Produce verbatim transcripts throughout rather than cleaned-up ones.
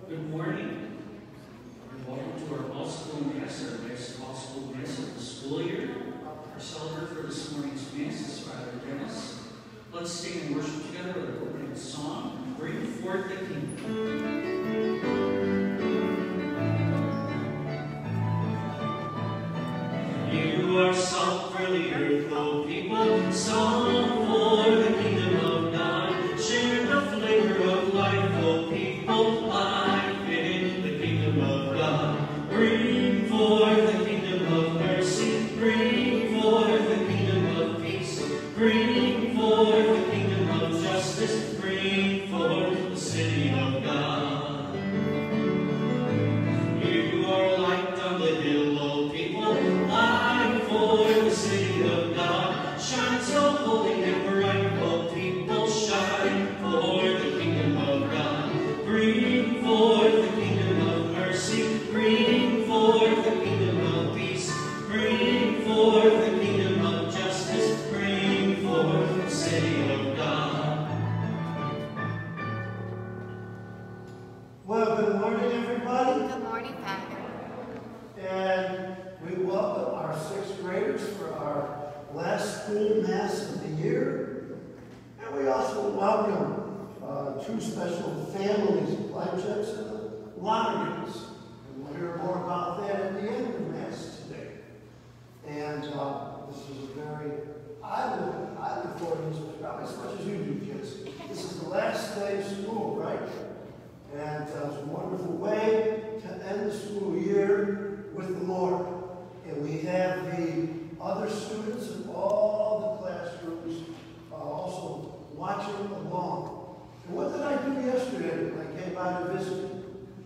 Good morning, and welcome to our all-school mass, our last all-school mass of the school year. Our celebrant for this morning's mass is Father Dennis. Let's sing and worship together with our opening song, Bring Forth the Kingdom. You are salt for the earth, O people, salt for the kingdom of God. Share the flavor of life, O people, life in the kingdom of God. Bring forth the kingdom of mercy, bring forth the kingdom of peace, bring forth the kingdom of justice, bring forth the city of God. You are light on the hill, O people, light for the city of God. Shine so holy and bright, O people, shine for the kingdom of God. Bring forth the kingdom of mercy, bring forth the kingdom of peace, bring forth the kingdom of justice, bring forth the city of God. Well, good morning, everybody. Good morning, Father. And we welcome our sixth graders for our last school mass of the year. And we also welcome uh, two special families, Blanchettes and the Lonergans. And we'll hear more about that at the end of mass today. And uh, this is a very, I look, I look forward to this probably as much as you do, kids. This is the last day of school, right? And uh, it's a wonderful way to end the school year with the Lord. And we have the other students in all the classrooms uh, also watching along. And what did I do yesterday when I came by to visit you?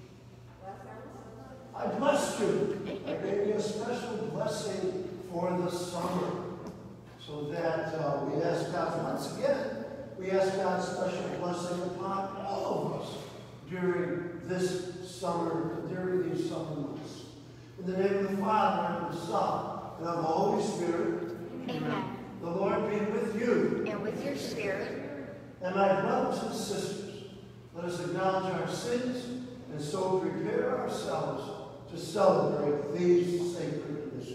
I blessed you. I gave you a special blessing for the summer. So that uh, we ask God, once again, we ask God's special blessing upon all of us during this summer, during these summer months. In the name of the Father, and of the Son, and of the Holy Spirit. Amen. The Lord be with you. And with your spirit. And my brothers and sisters, let us acknowledge our sins and so prepare ourselves to celebrate these sacred mysteries.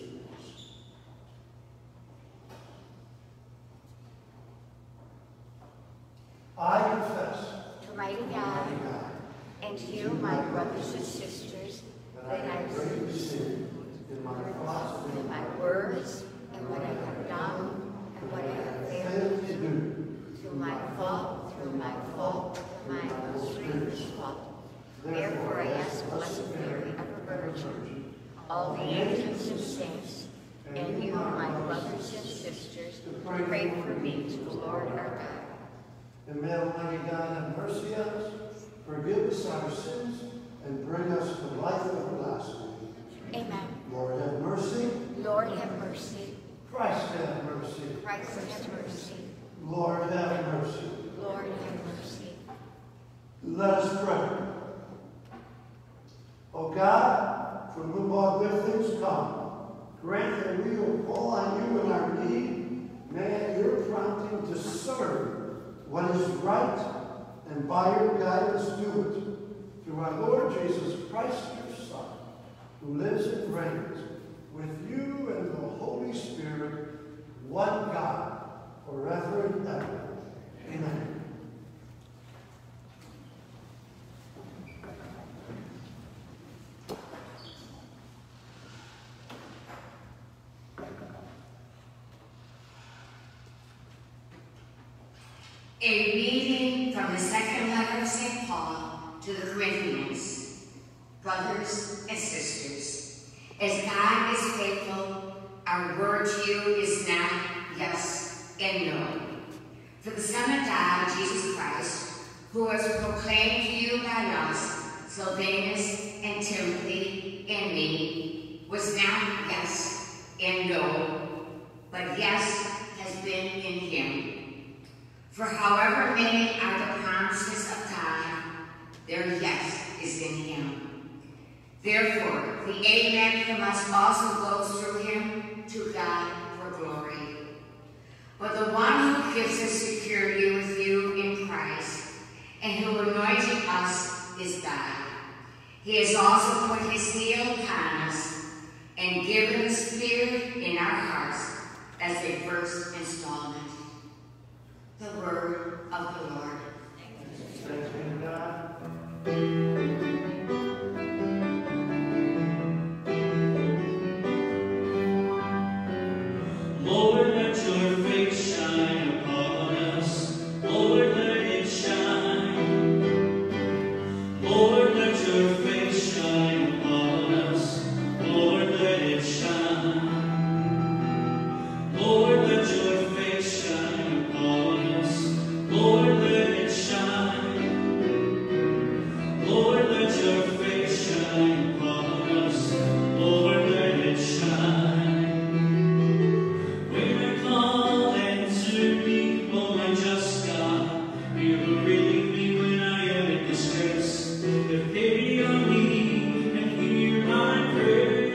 I confess To mighty God, and to you, my brothers and sisters, that I have greatly sinned in my thoughts and in my words, and what I have done, and what I have failed failed to do. through my fault, through my fault, through my most grievous fault. Therefore I ask Blessed Mary, ever Virgin, all the angels and saints, and you, my brothers and sisters, to pray for me to the Lord our God. And may Almighty God have mercy on us, forgive us our sins, and bring us to life everlasting. Amen. Lord have mercy. Lord have mercy. Christ have mercy. Christ have mercy. Lord have mercy. Lord have mercy. Let us pray. O God, from whom all good things come, grant that we will call on you in our need. May at your prompting discern what is right, and by your guidance do it. Through our Lord Jesus Christ, your Son, who lives and reigns with you and the Holy Spirit, one God, forever and ever. Amen. A reading from the second letter of Saint Paul to the Corinthians. Brothers and sisters, as God is faithful, our word to you is not yes and no. For the Son of God, Jesus Christ, who was proclaimed to you by us, Silvanus and Timothy and me, was not yes and no, but yes has been in him. For however many are the promises of God, their yes is in him. Therefore, the amen from us also goes through him to God for glory. But the one who gives us security with you in Christ, and who anointed us is God. He has also put his seal upon us and given the Spirit in our hearts as a first installment. The word of the Lord. Thanks be to God. Lord, let your face shine upon us. Lord, let it shine. Lord, let your face shine upon us. Lord, let it shine. Lord, let your face shine upon us. Lord, let it shine. Lord, let your face shine upon us. Lord, let it shine. When I call and to me, oh my just God, you will relieve me when I am in distress. Have pity on me and hear my prayer.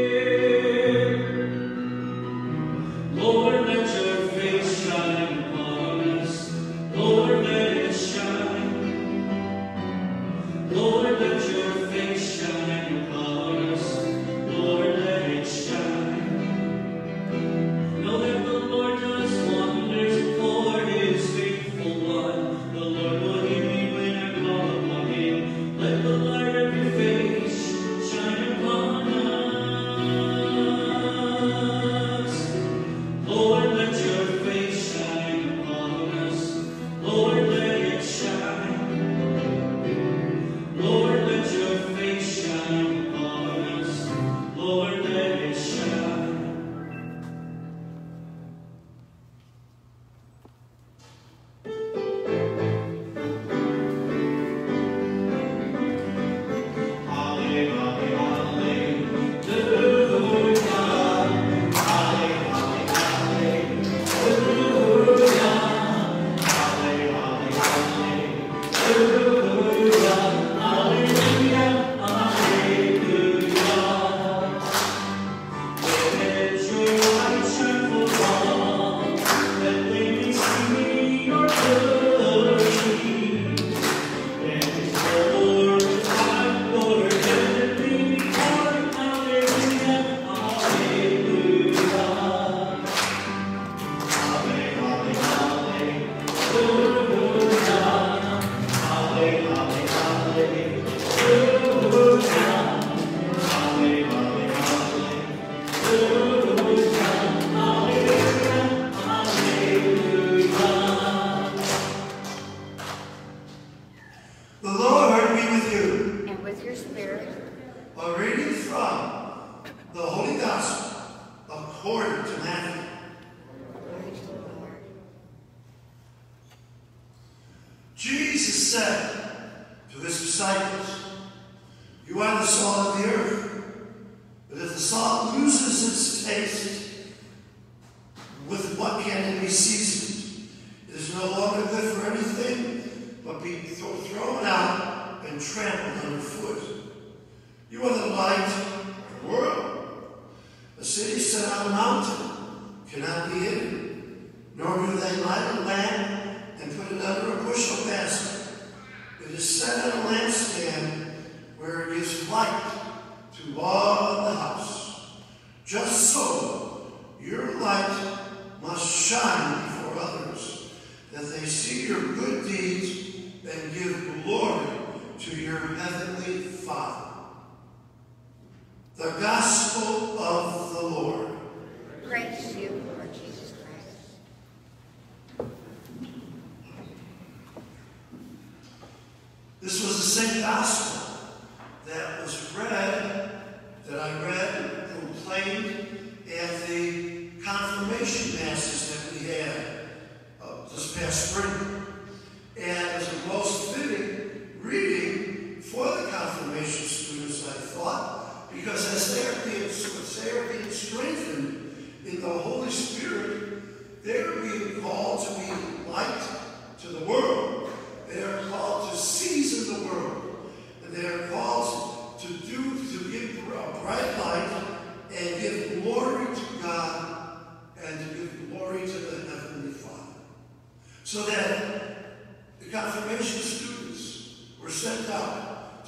Lord, let your face shine upon us. Lord, let it shine. Lord, let your face shine upon us. Lord, let it shine. Know that the Lord does wonders for his faithful one. The Lord will hear me when I call upon him. Let the light of your face shine upon us. Lord, let your face shine upon us. Lord, let it shine. Lord, let your face shine upon us. Lord, let it shine. Holly, holly, hallelujah. Holly, holly, hallelujah. Holly, holly, hallelujah. Hallelujah, hallelujah. Let your light shine for all, that we may see your glory. And glorify, Lord, let me pour. Hallelujah, hallelujah. Holly, holly, hallelujah. Holly, holly, hallelujah. Holly, holly, hallelujah. Hallelujah, hallelujah. The Lord be with you. And with your spirit, A reading from the Holy Gospel according to Matthew. glory to the Lord. Jesus said to his disciples, "You are the salt of the earth, but if the salt loses its taste, with what can it be seasoned? It is no longer good for anything but be th- thrown out and trampled underfoot. You are the light of the world. A city set on a mountain cannot be hidden, nor do they light a lamp and put it under a bushel basket. It is set on a lampstand where it gives light to all the house. Just so, your light must shine before others, that they see your good deeds and give glory to your heavenly Father." The Gospel of the Lord. Praise you, Lord Jesus Christ. This was the same gospel that was read, that I read and proclaimed at the confirmation masses that we had uh, this past spring. And it was a most fitting reading for the confirmation students, I thought, because as they are being, as they are being strengthened in the Holy Spirit, they are being called to be light to the world. They are called to season the world. And they are called to do, to give a bright light and give glory to God and to give glory to the Heavenly Father. So that the confirmation students were sent out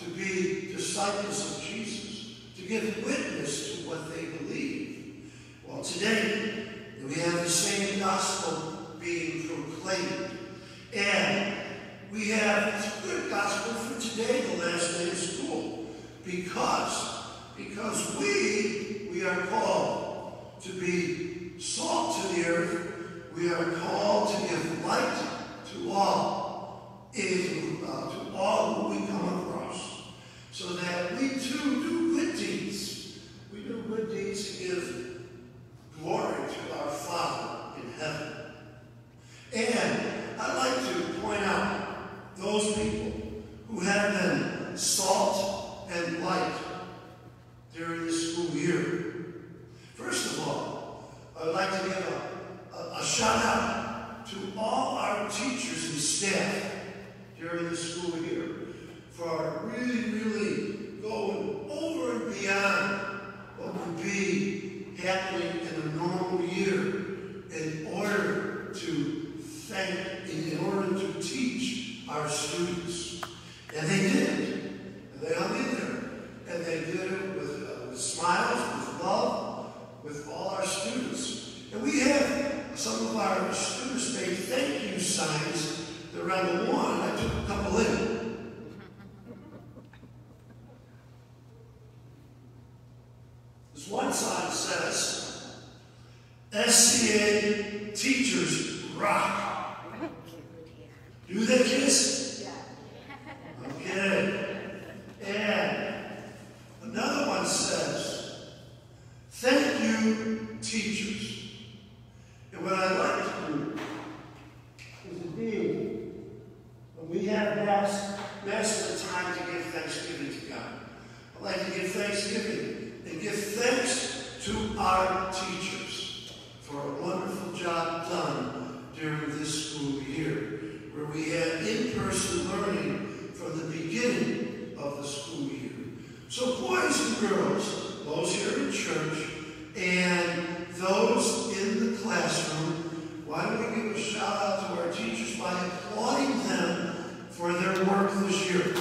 to be disciples of Jesus, to give witness to what they believe. Well, today, we have the same gospel being proclaimed. And we have, it's a good gospel for today, the last day of school, because, because we, we are called to be salt to the earth. We are called to give light to all, in, uh, to all who we come across, so that we too do good deeds. We do good deeds to give glory to our Father in heaven. And I'd like to point out those people who have been salt and light during this school year. First of all, I'd like to give a, a, a shout out to all our teachers and staff during the school year for really, really going over and beyond what would be happening in a normal year in order to thank, in order to teach our students. And they did it. And they hung in there. And they did it with, uh, with smiles, with love, with all our students. And we have some of our students made thank you signs that are on the lawn. I took a couple in. This one sign says, S C A teachers rock. Do they, kids? Okay. And another one says, thank you, teachers. And what I like to do is indeed, when we have mass, mass of the time to give thanksgiving to God, I like to give thanksgiving and give thanks to our teachers for a wonderful job done during this school year, where we had in-person learning from the beginning of the school year. So boys and girls, those here in church, and those in the classroom, why don't we give a shout out to our teachers by applauding them for their work this year.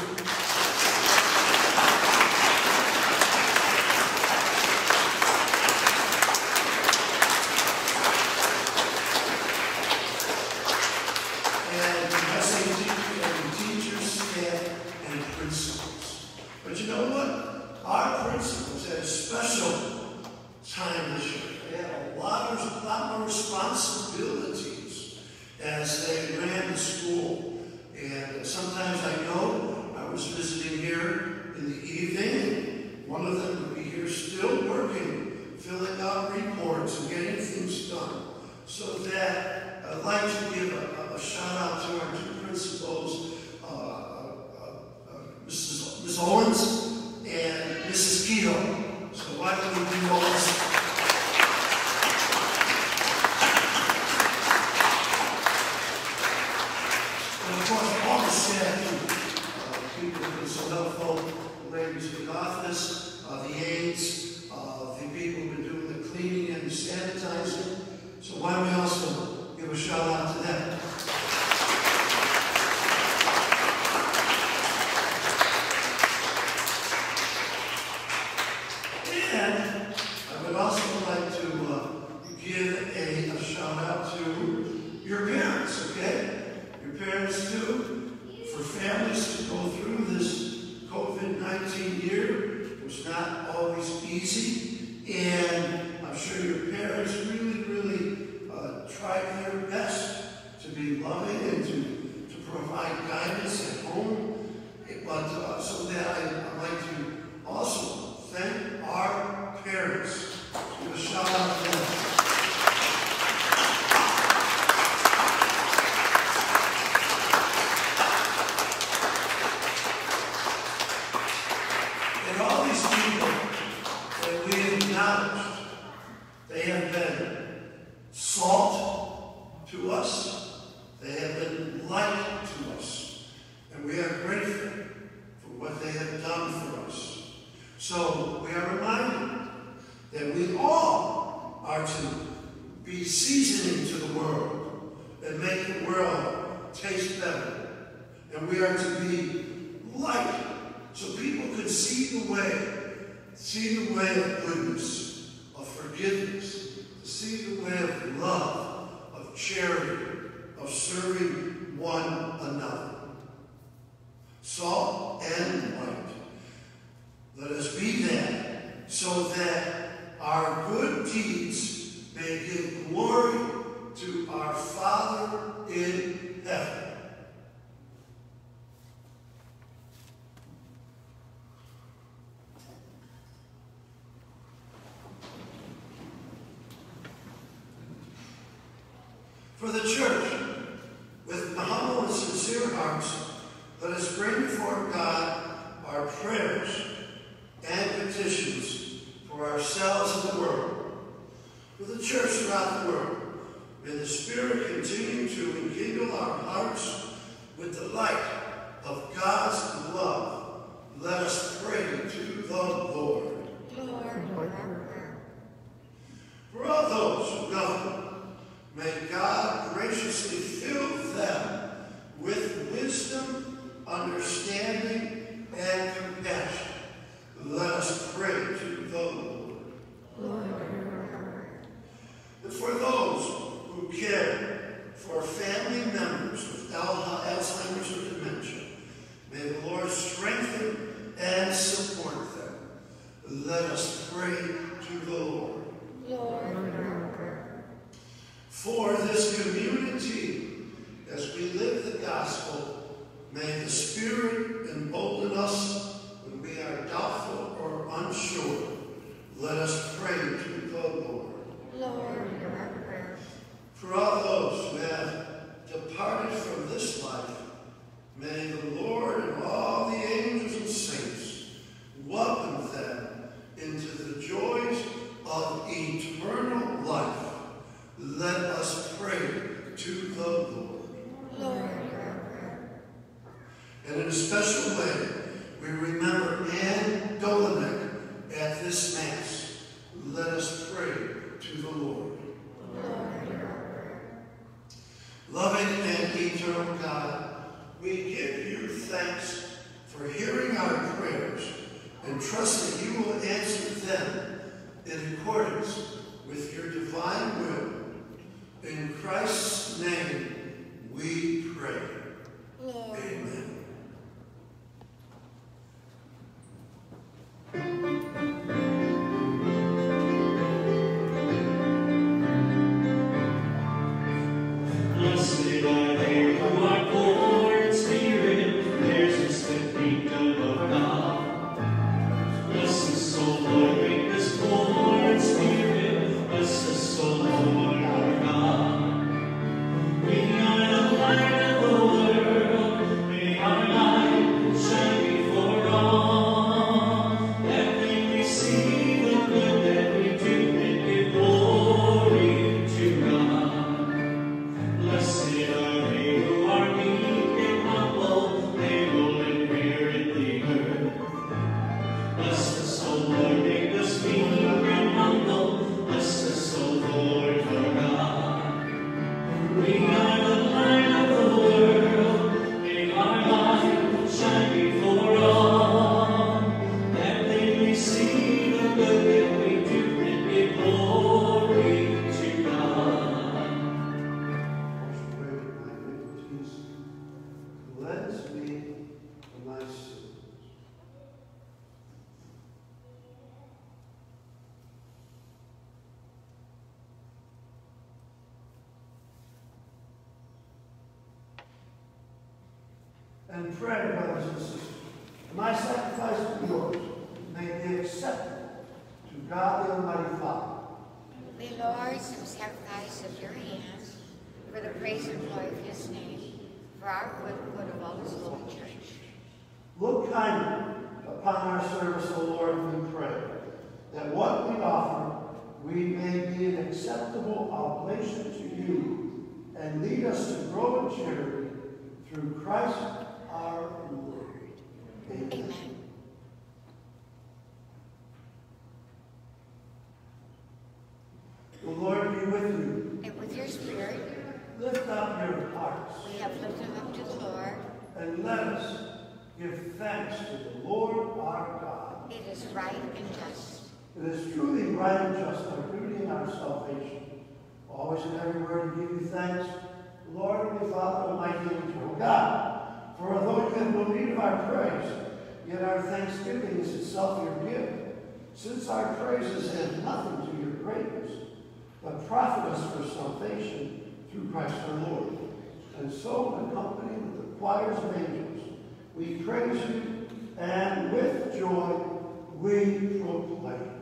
As they ran the school. And sometimes I know I was visiting here in the evening. One of them would be here still working, filling out reports and getting things done. So that I'd like to give a, a shout out to our two principals, uh, uh, uh, Missus Miz Owens and Missus Keto. So why don't we do all this? People who've been so helpful, the ladies in the office, uh, the aides, uh, the people who've been doing the cleaning and the sanitizing. So why don't we also give a shout out to them? And I would also like to uh, give a, a shout out to your parents, okay? Your parents too. For families to go through this COVID nineteen year, it was not always easy, and I'm sure your parents really, really uh, tried their best to be loving and to, to provide guidance at home. But uh, so that I, I'd like to also thank our parents. Give a shout out to them. They have been salt to us. They have been light to us. And we are grateful for what they have done for us. So we are reminded that we all are to be seasoning to the world and make the world taste better. And we are to be light so people could see the way, see the way of goodness, of forgiveness, to see the way of love, of charity, of serving one another. Salt and light. Let us be that, so that our good deeds may give glory to our Father in heaven. For the church, with humble and sincere hearts, let us bring before God our prayers and petitions for ourselves and the world. For the church throughout the world, may the Spirit continue to enkindle our hearts with the light of God's love. Let us pray to the Lord. Lord. For all those who govern, may God graciously fill them with wisdom, understanding, and compassion. Let us pray to the Lord. Lord. And for those who care for family members with Alzheimer's or dementia, may the Lord strengthen and support them. Let us pray to the Lord. Lord. For this community, as we live the gospel, may the Spirit embolden us when we are doubtful or unsure. Let us pray to the Lord. Lord. For all those who have departed from this life, may the Lord and all the angels and saints welcome them into the joys of eternal life. Let us pray to the Lord. Lord. And in a special way, we remember Anne Dolanek at this Mass. Let us pray to the Lord. Loving and eternal God, we give you thanks for hearing our prayers and trust that you will answer them in accordance with your divine will. In Christ's name we pray. Lord. Amen. Blessed are they who are poor in spirit, theirs is the kingdom of God. Bless us, O Lord, make us poor in spirit, bless us, O Lord, our God. We are the light of the world, may our light shine before all, that they may see the good that we do and give glory to God. Blessed are they who are meek and humble, they will inherit the earth. Bless us, O Lord, make us meek and humble, bless us, O Lord, our God. We are the light of the world, may our light shine before all, that they may see the good that we do and give glory to God. Wash away my iniquities, cleanse me from my sins. And pray, brothers and sisters, my sacrifice and yours may be acceptable to God the Almighty Father. May Lord, some sacrifice of your hands, for the praise and glory of his name, for our good and good of all his holy church. Look kindly upon our service, O Lord, we pray, that what we offer, we may be an acceptable oblation to you, and lead us to grow in charity through Christ our Lord. Amen. Amen. The Lord be with you. And with your spirit, Lift up your hearts, we have lifted up to the Lord. and let us give thanks to the Lord our God. It is right and just. It is truly right and just, our duty and our salvation, always and everywhere to give you thanks, Lord, Holy Father, Almighty and eternal God. For although you have no need of our praise, yet our thanksgiving is itself your gift, since our praises add nothing to your greatness, but profit us for salvation through Christ our Lord. And so, in company with the choirs of angels, we praise you, and with joy we proclaim.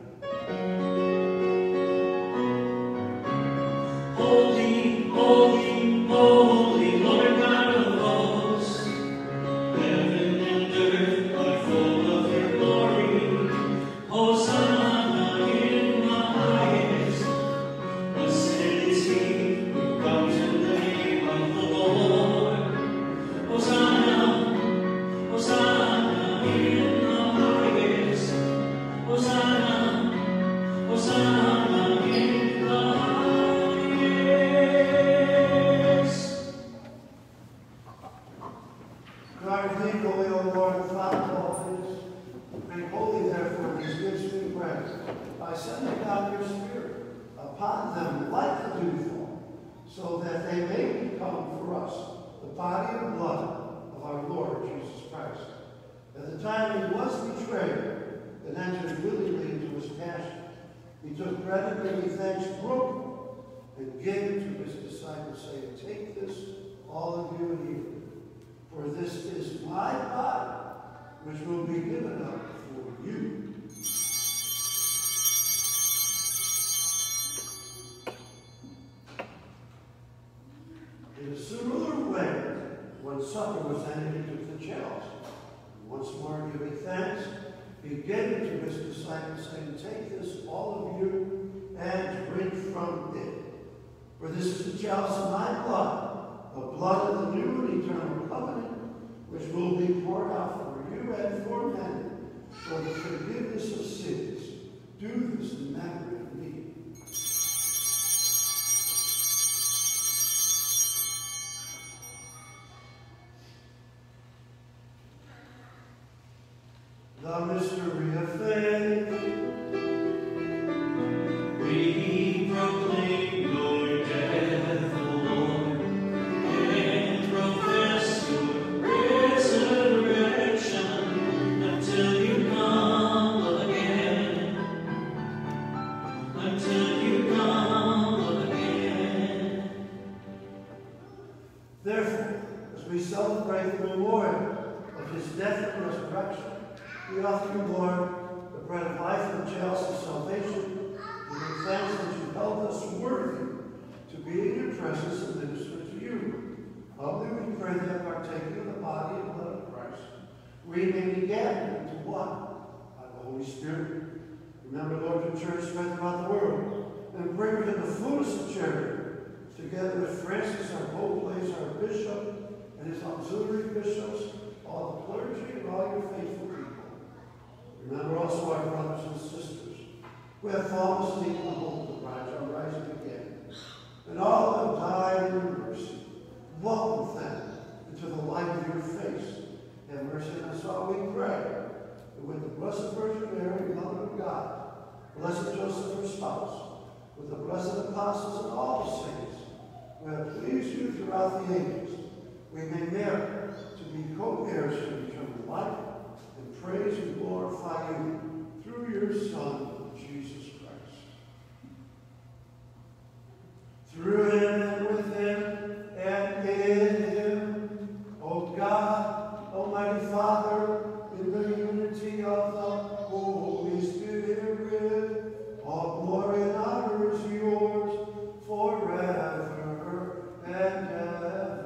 Holy, holy, holy, Lord God of hosts, heaven and earth are full of your glory. Hosanna in the highest. Blessed is he who comes in the name of the Lord. Hosanna, Hosanna in the highest. Hosanna, Hosanna in the highest. God, thee, holy, O Lord, Father of all things, make holy, therefore, these gifts we pray, by sending down your Spirit upon them like the dewfall, so that they may become for us the body and blood of our Lord Jesus Christ. At the time he was betrayed and entered willingly into his passion, he took bread and giving thanks, broke it, and gave it to his disciples, saying, "Take this, all of you, and eat it. For this is my body, which will be given up for you." In a similar way, when supper was ended, he took the chalice. Once more giving thanks, he gave it to his disciples, saying, "Take this, all of you, and drink from it. For this is the chalice of my blood, the blood of the new and eternal covenant, which will be poured out for you and for many, for the forgiveness of sins. Do this in memory of me." The mystery of faith. We proclaim your death, O Lord, and profess your resurrection until you come again. Until you come again. Therefore, as we celebrate the memorial of his death and resurrection, we offer you, Lord, the bread of life and the chalice of salvation. We give thanks that you held us worthy to be in your presence and minister to you. Humbly we pray that, partaking of the body and blood of Christ, we may be gathered into one by the Holy Spirit. Remember, Lord, your church spread throughout the world, and bring her to the fullness of charity. Together with Francis, our Pope, plays our bishop, and his auxiliary bishops, all the clergy, and all your faithful people. Remember also our brothers and sisters who have fallen asleep in the hope of the bride shall rise again, and all who have died in your mercy. Welcome them into the light of your face. Have mercy on us all, we pray, that with the Blessed Virgin Mary, Mother of God, Blessed Joseph, her spouse, with the blessed apostles and all the saints, who have pleased you throughout the ages, we may merit to be co-heirs to eternal life, and praise and glorify you through your Son, Jesus Christ. Through him and with him and in him, O God, Almighty Father, in the unity of the Holy Spirit, all glory and honor is yours forever and ever.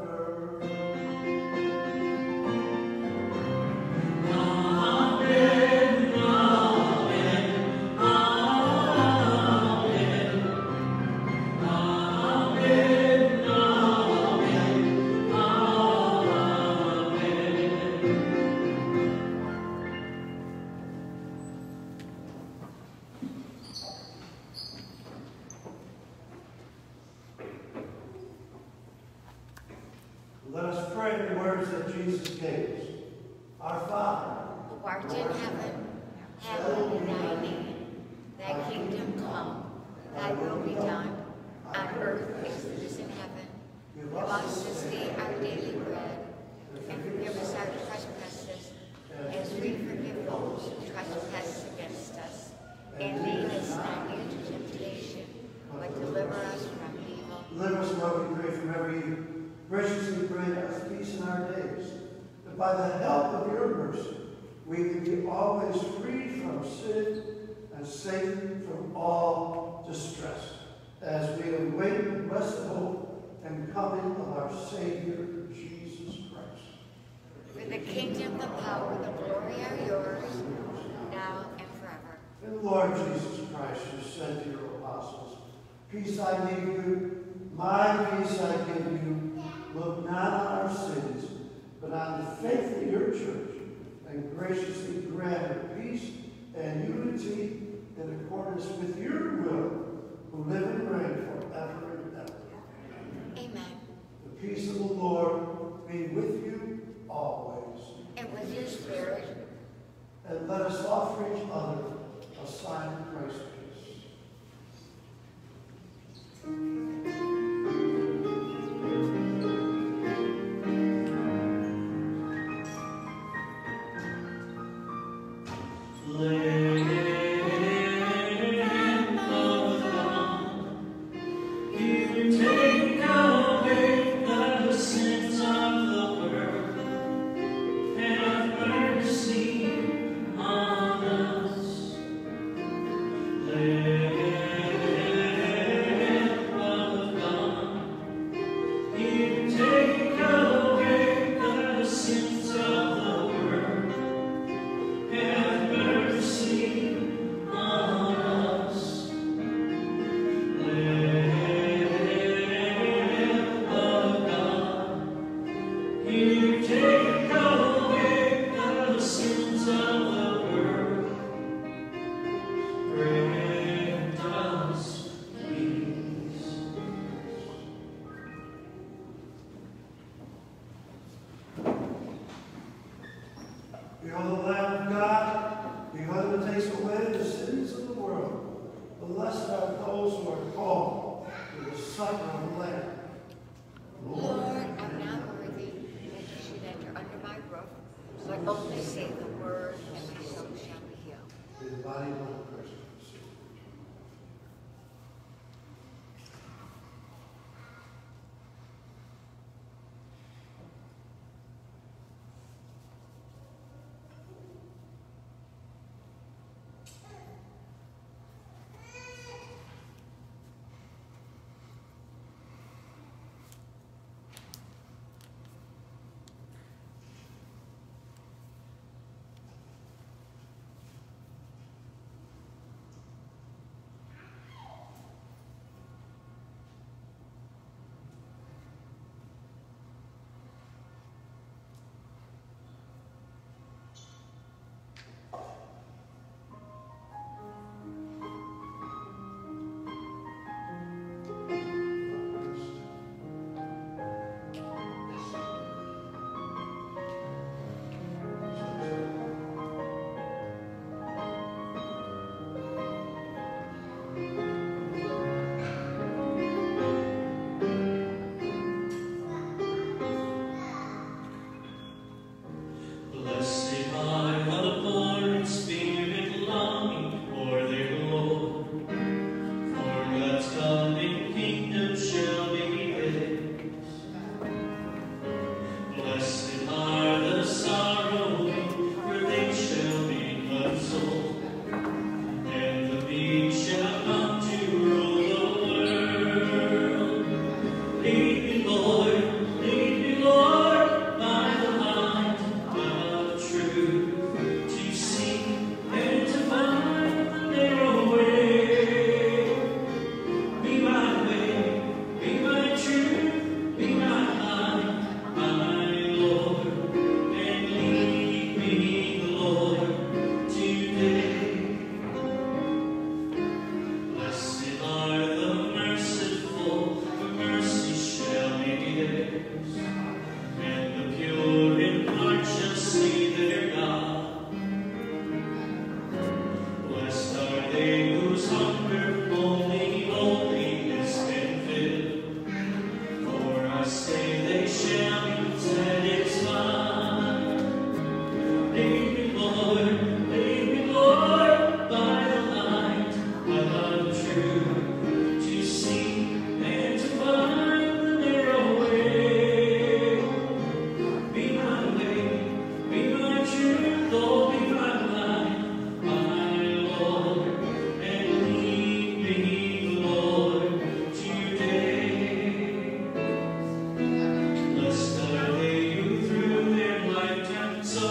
Let us pray the words that Jesus gave us. Our Father, who art in heaven, hallowed be thy name. Thy kingdom come, thy will be done, on earth as it is in heaven. Give us this day our daily bread, and forgive us our trespasses, as we forgive those who trespass against us. And lead us not into temptation, but deliver us from evil. Deliver us, Lord, we pray, from every evil. Graciously grant us peace in our days, that by the help of your mercy, we can be always freed from sin and safe from all distress, as we await the blessed hope and coming of our Savior, Jesus Christ. For the kingdom, the power, the glory are yours, now and forever. And Lord Jesus Christ, you said to your apostles, peace I leave you, my peace I give you. Look not on our sins, but on the faith of your church, and graciously grant her peace and unity in accordance with your will, who live and reign forever and ever. Amen. The peace of the Lord be with you always. And with your spirit. And let us offer each other a sign of Christ's peace.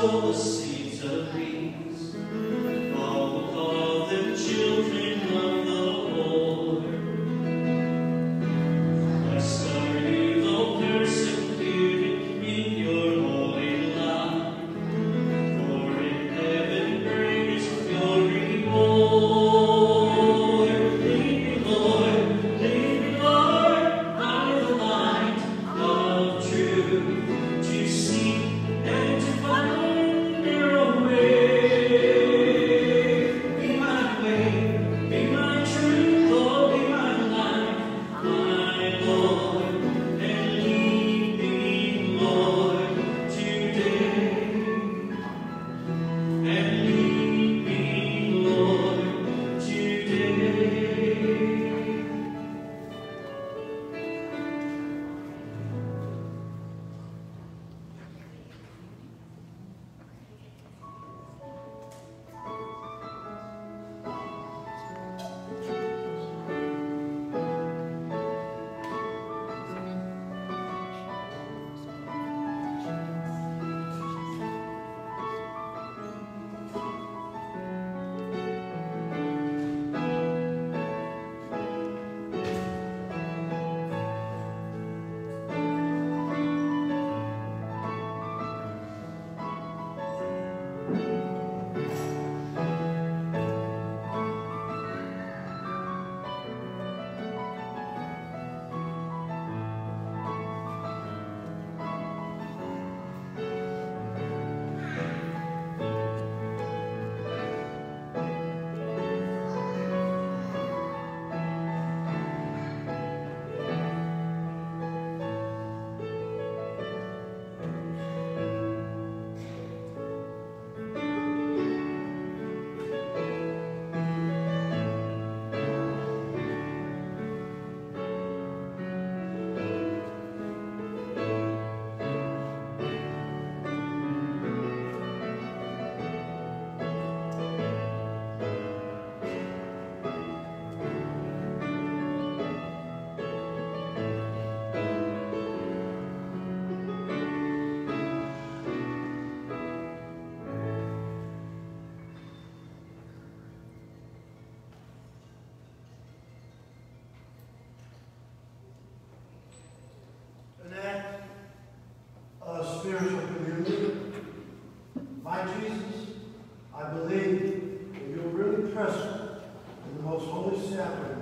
sow the seeds of peace. All will call them children of the Lord. Blessed are you, though persecuted in your holy life, for in heaven great is your reward. Lead me, Lord, lead me, Lord, by the light of truth, to seek and to find your way. Be my way, be my truth, Lord, be my life, my Lord, and lead me, Lord, today. And lead me, Lord, today. An act of spiritual communion. My Jesus, I believe that you're really present in the most holy sacrament.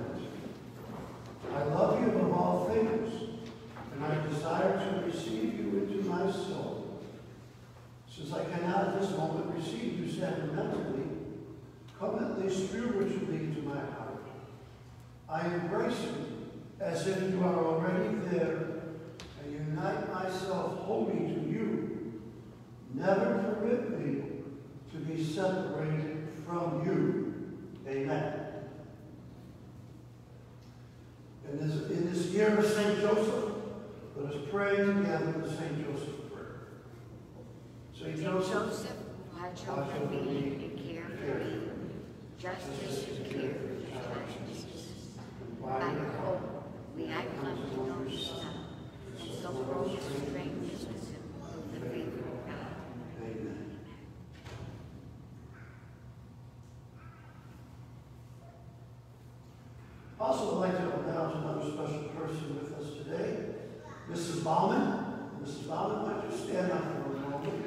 I love you above all things, and I desire to receive you into my soul. Since I cannot at this moment receive you sacramentally, come at least spiritually to my heart. I embrace you as if you are already there, and unite myself wholly to you. Never permit me to be separated from you. Amen. In this, in this year of Saint Joseph, let us pray together the Saint Joseph prayer. Saint Saint Joseph, Joseph, watch over me and care for me, just as you care for my Jesus. By your hope, we I come to know you now, so grow your strength of the favor of God. amen. Also, I'd like to announce another special person with us today, Missus Bauman. Missus Bauman, why don't you stand up for a moment?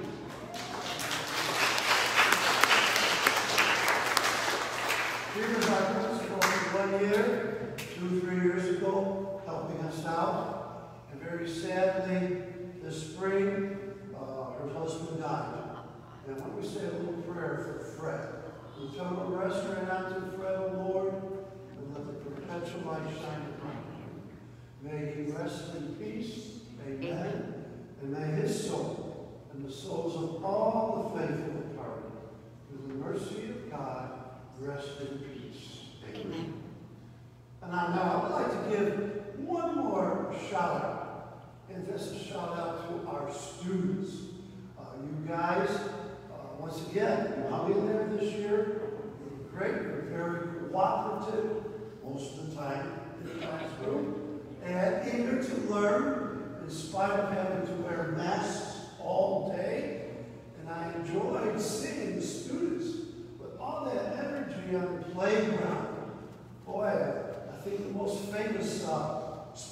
She was our principal for one year, two, three years ago, helping us out. And very sadly, this spring, uh, her husband died. And when we say a little prayer for Fred, eternal rest grant unto Fred, O Lord, and let the perpetual light shine upon him. May he rest in peace. Amen. Amen. And may his soul and the souls of all the faithful departed, through the mercy of God, rest in peace. Amen. Amen. And I now would like to give one more shout out. And this is a shout out to our students. Uh, you guys, uh, once again, you hung in there this year. You're great. You're very cooperative most of the time in the classroom. And eager to learn in spite of having to wear masks all day. And I enjoy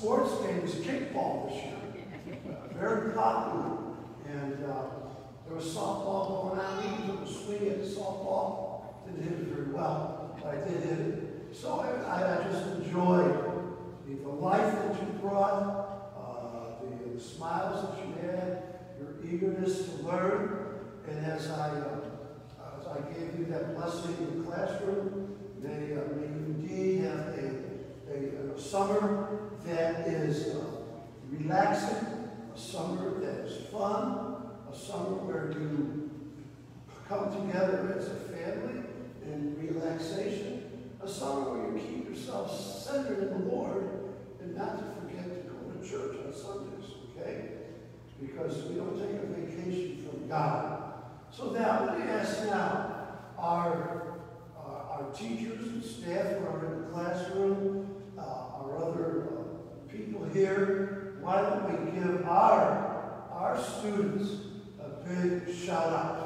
sports game was kickball this year. Very popular. And uh, there was softball going on. He took a swing at the softball. Didn't hit it very well, but I did hit it. So I, I, I just enjoyed the, the life that you brought, uh, the, the smiles that you had, your eagerness to learn. And as I, uh, as I gave you that blessing in the classroom, may, uh, may you indeed have a, a, a summer that is uh, relaxing, a summer that is fun, a summer where you come together as a family in relaxation, a summer where you keep yourself centered in the Lord and not to forget to go to church on Sundays, okay? Because we don't take a vacation from God. So now, let me ask now, our, uh, our teachers and staff who are in the classroom, uh, our other uh, people here, why don't we give our, our students a big shout out.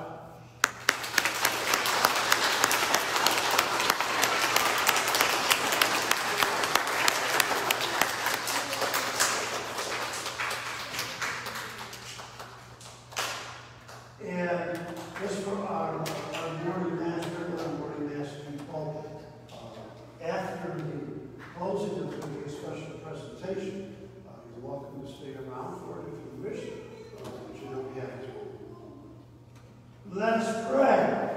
And just for our, our morning master, our morning master people, uh, after the closing of the special presentation, uh, you're welcome to stay around for it if you wish, uh, but you don't have to. Let us pray.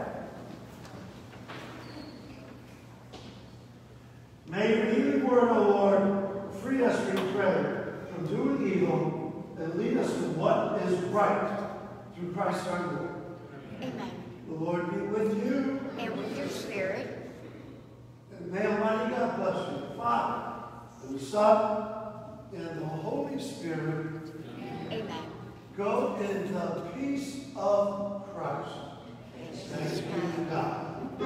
May your healing word, O Lord, free us, we pray, from doing evil and lead us to what is right. Through Christ our Lord. Amen. The Lord be with you. And with your spirit. And may Almighty God bless you, the Father, and the Son, and the Holy Spirit. Amen. Go in the peace of Christ. Thanks be to God.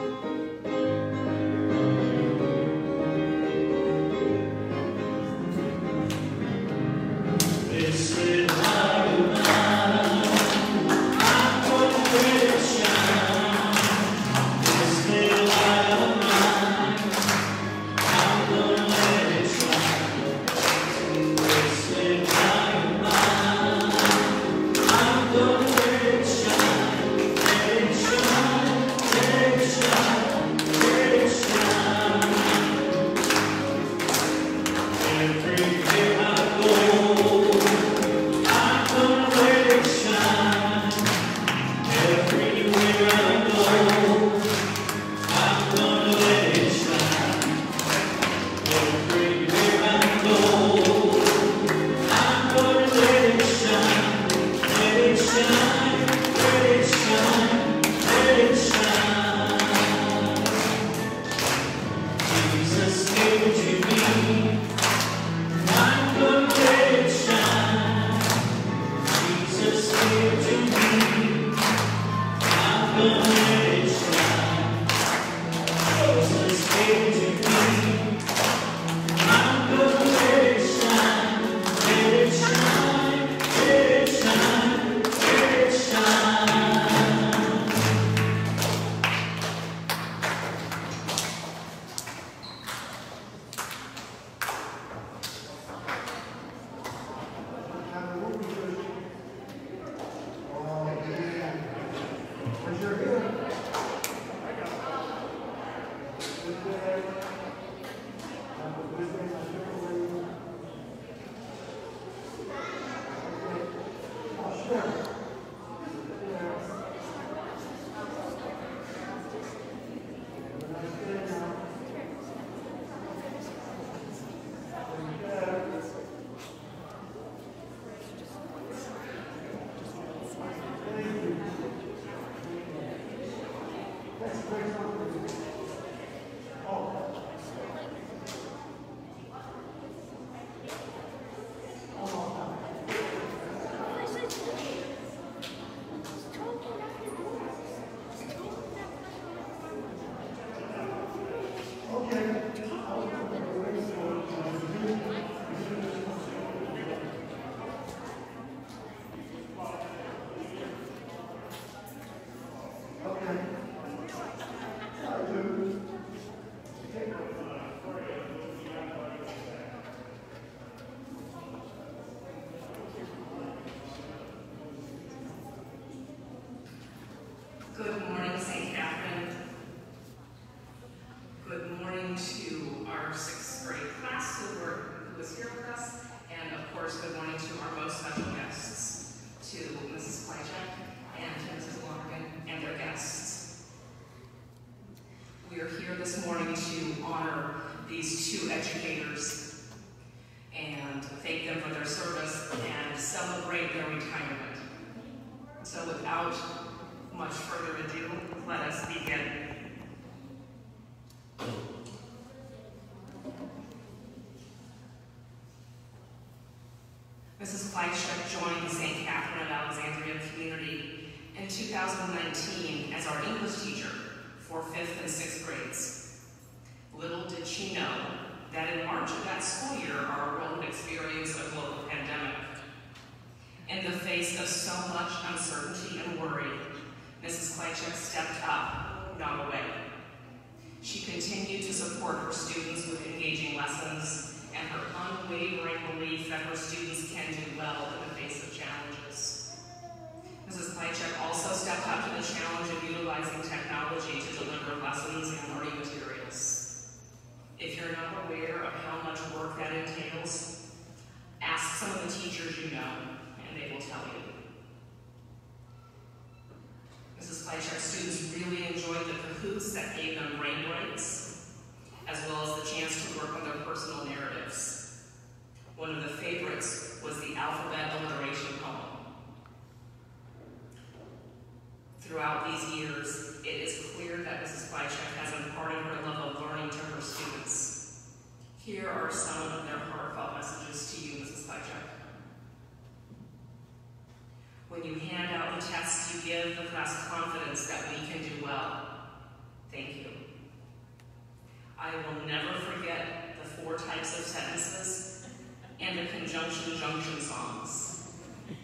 This is how I do. Good morning, Saint Catherine. Good morning to our sixth grade class who, were, who was here with us, and of course, good morning to our most special guests, to Missus Plychek and to Missus Lonergan and their guests. We are here this morning to honor these two educators and thank them for their service and celebrate their retirement. So without much further ado, let us begin. Missus Plychek joined the Saint Catherine of Alexandria community in two thousand nineteen as our English teacher for fifth and sixth grades. Little did she know that in March of that school year, our world would experience a global pandemic. In the face of so much uncertainty and worry, Missus Plychek stepped up, not away. She continued to support her students with engaging lessons and her unwavering belief that her students can do well in the face of challenges. Missus Plychek also stepped up to the challenge of utilizing technology to deliver lessons and learning materials. If you're not aware of how much work that entails, ask some of the teachers you know, and they will tell you. Missus Plychek's students really enjoyed the cahoots that gave them brain breaks, as well as the chance to work on their personal narratives. One of the favorites was the alphabet alliteration poem. Throughout these years, it is clear that Missus Plychek has imparted her love of learning to her students. Here are some of their heartfelt messages to you, Missus Plychek. When you hand out the tests, you give the class confidence that we can do well. Thank you. I will never forget the four types of sentences and the conjunction junction songs.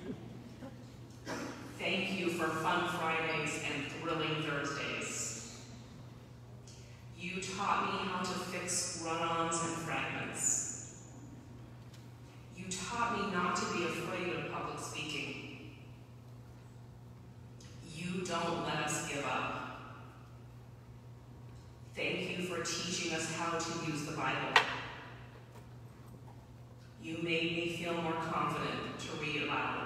Thank you for fun Fridays and thrilling Thursdays. You taught me how to fix run-ons and fragments. You taught me not to be afraid of public speaking. You don't let us give up. Thank you for teaching us how to use the Bible. You made me feel more confident to read aloud.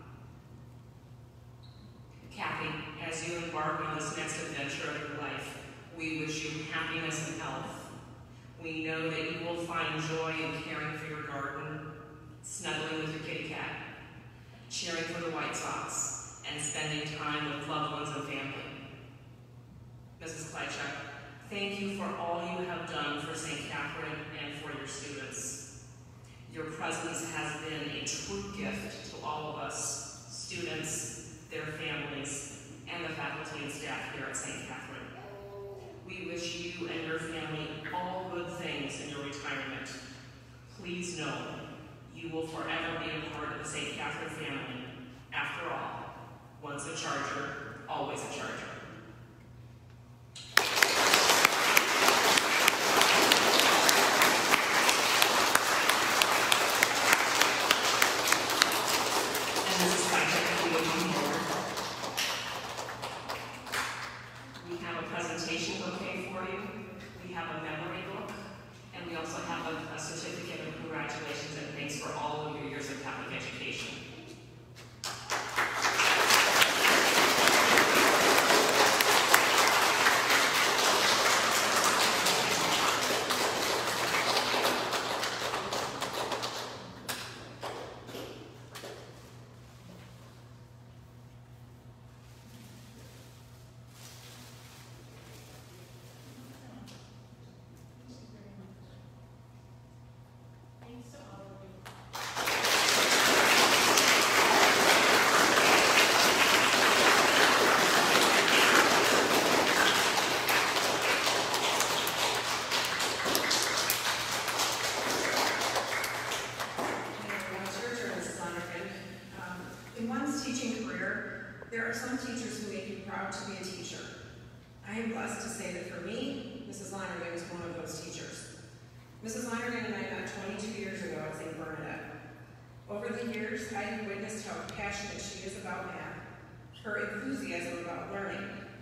Kathy, as you embark on this next adventure of your life, we wish you happiness and health. We know that you will find joy in caring for your garden, snuggling with your kitty cat, cheering for the White Sox, and spending time with loved ones and family. Missus Plychek, thank you for all you have done for Saint Catherine and for your students. Your presence has been a true gift to all of us, students, their families, and the faculty and staff here at Saint Catherine. We wish you and your family all good things in your retirement. Please know you will forever be a part of the Saint Catherine family. After all, once a Charger, always a Charger. And Missus Plychek, if you would come forward. We have a presentation bouquet for you. We have a memory book, and we also have a, a certificate of congratulations and thanks for all of your years of Catholic education. I have witnessed how passionate she is about math, her enthusiasm about learning,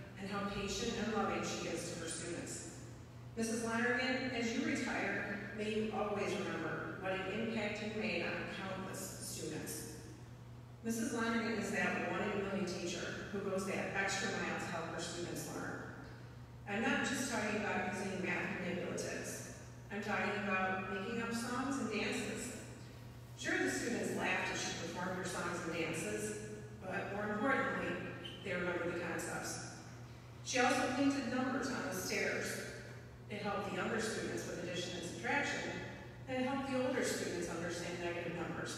patient and loving she is to her students. Missus Lonergan, as you retire, may you always remember what an impact you made on countless students. Missus Lonergan is that one in a million teacher who goes that extra mile to help her students learn. I'm not just talking about using math manipulatives. I'm talking about making up songs and dances. Sure, the students laughed as she performed her songs and dances, but more importantly, they remembered the concepts. She also painted numbers on the stairs. It helped the younger students with addition and subtraction, and it helped the older students understand negative numbers.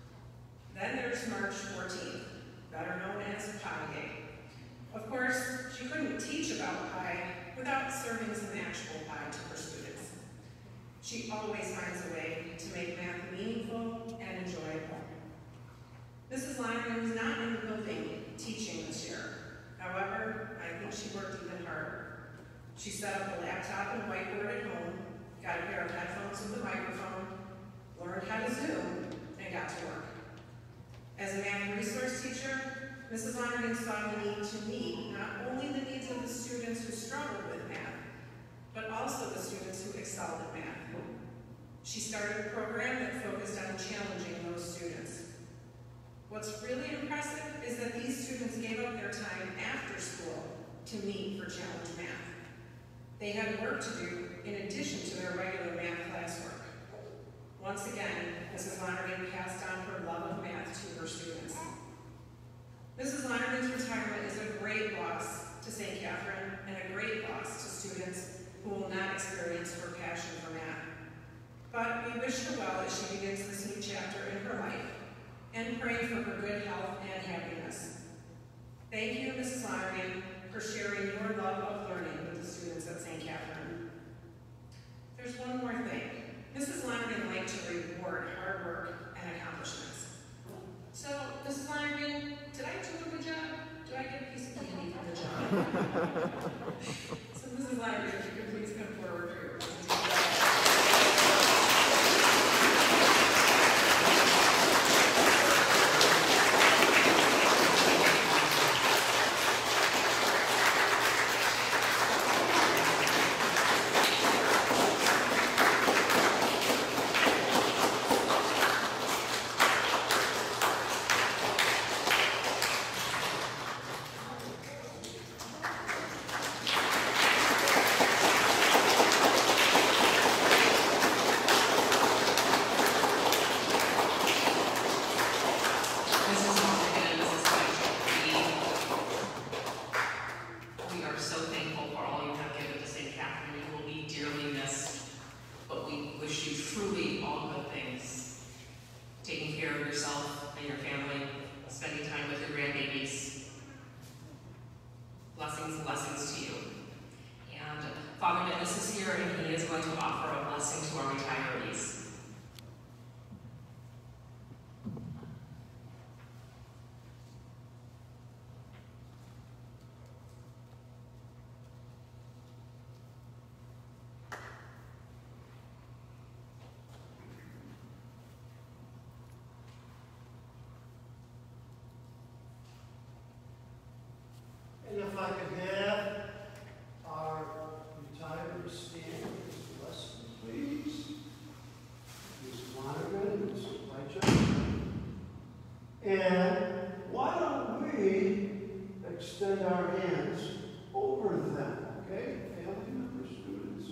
Then there's March fourteenth, better known as Pi Day. Of course, she couldn't teach about pi without serving some actual pie to her students. She always finds a way to make math meaningful and enjoyable. Missus Lonergan was not in the building teaching this year. However, I think she worked even harder. She set up a laptop and whiteboard at home, got a pair of headphones with a microphone, learned how to Zoom, and got to work. As a math resource teacher, Missus Lonergan saw the need to meet not only the needs of the students who struggled with math, but also the students who excelled at math. She started a program that focused on challenging those students. What's really impressive is that these students gave up their time after school to meet for challenge math. They had work to do in addition to their regular math classwork. Once again, Missus Lonergan passed on her love of math to her students. Missus Lonergan's retirement is a great loss to Saint Catherine and a great loss to students who will not experience her passion for math. But we wish her well as she begins this new chapter in her life and pray for her good health and happiness. Thank you, Missus Lonergan, for sharing your love of learning with the students at Saint Catherine. There's one more thing. Missus Lonergan liked to reward hard work and accomplishments. So, Missus Lonergan, did I do a good job? Do I get a piece of candy for the job? So, Missus Lonergan, if you could please come forward for your presentation. And if I could have our retirees stand for this lesson, please. Missus Lonergan, Missus Fletcher. And why don't we extend our hands over them, okay? Family members, students.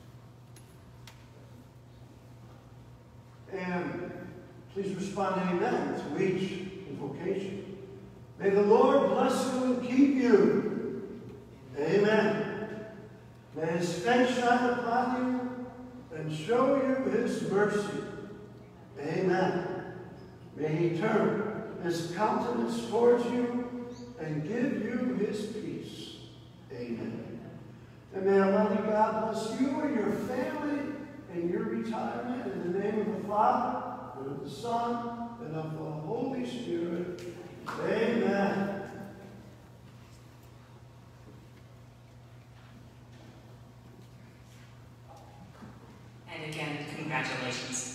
And please respond amen to each invocation. May the Lord bless you and keep you. Amen. May his face shine upon you and show you his mercy. Amen. May he turn his countenance towards you and give you his peace. Amen. And may Almighty God bless you and your family and your retirement in the name of the Father, and of the Son, and of the Holy Spirit. Amen. And again, congratulations.